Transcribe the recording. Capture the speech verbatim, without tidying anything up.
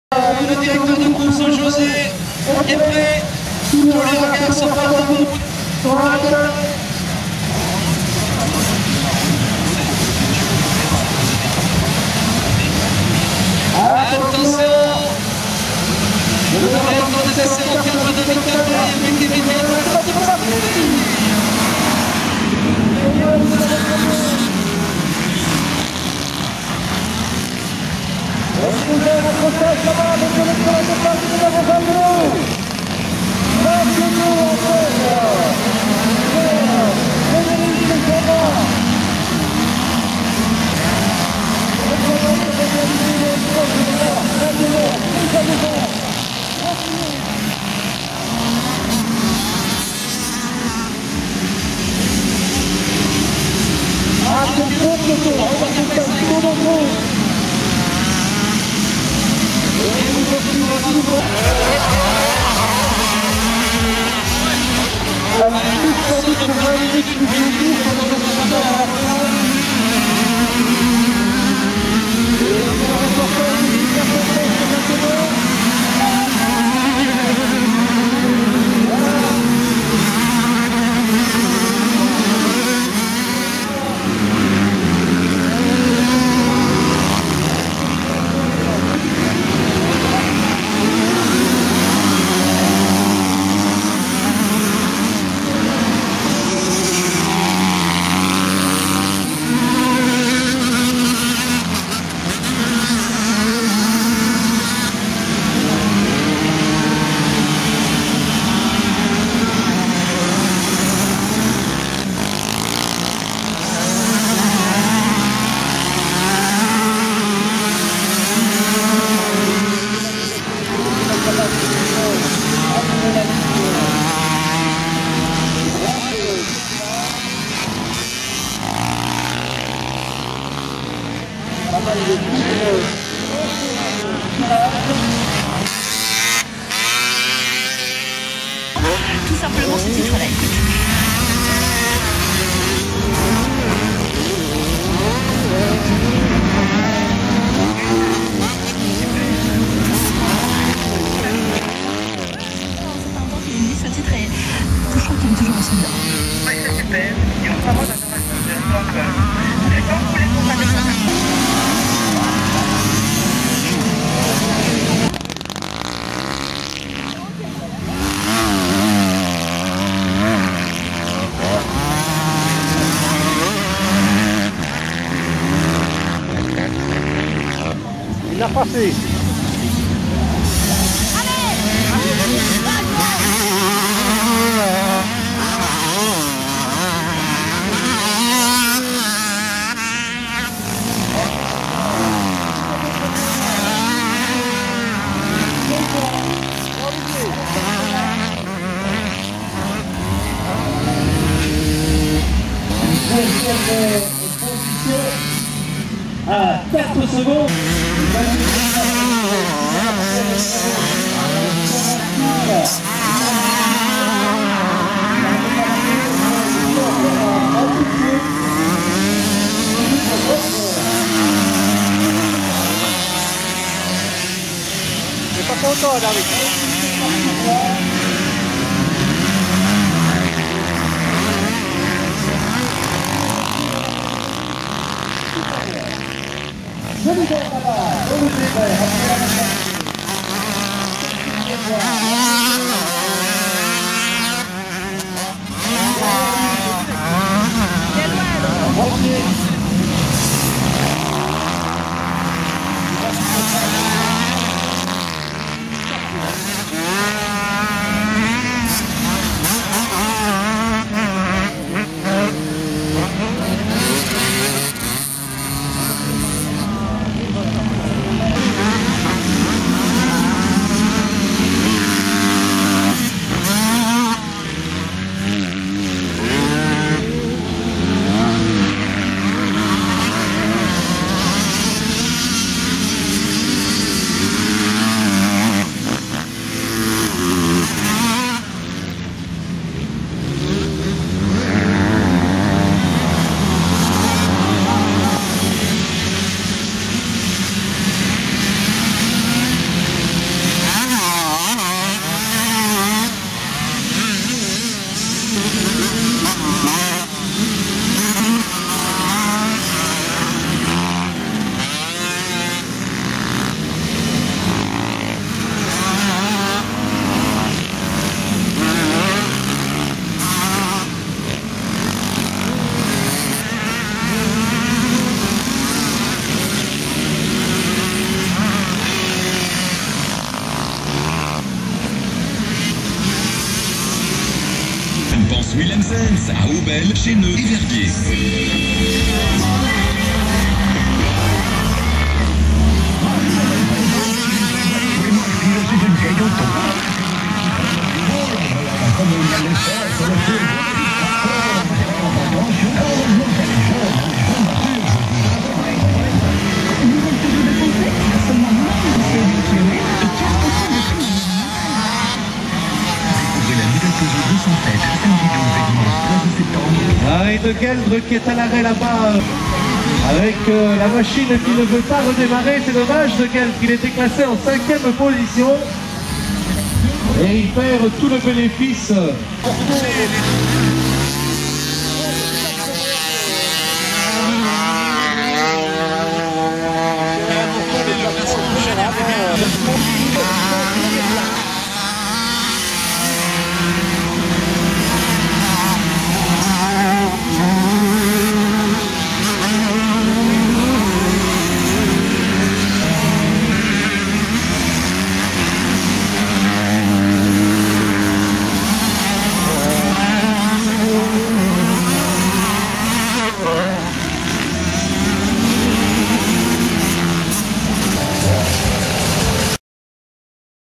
Le directeur de course José est prêt. Tous les regards sont pas en route. Attention. Le directeur des essais en cadre de Victor et Kevin Tout simplement ce titre-là, écoute. Ce titre est... Je crois qu'il est toujours aussi bien. Oui, c'est super. Et on s'en va dans la donc, euh, quand vous voulez qu'on fasse ça. Il a passé. À quatre secondes. C'est pas content, David. Sens à Aubel, Chéneux et Verviers. Arrêt de Gueldre qui est à l'arrêt là-bas avec euh, la machine qui ne veut pas redémarrer. C'est dommage de Gueldre, il était classé en cinquième position et il perd tout le bénéfice.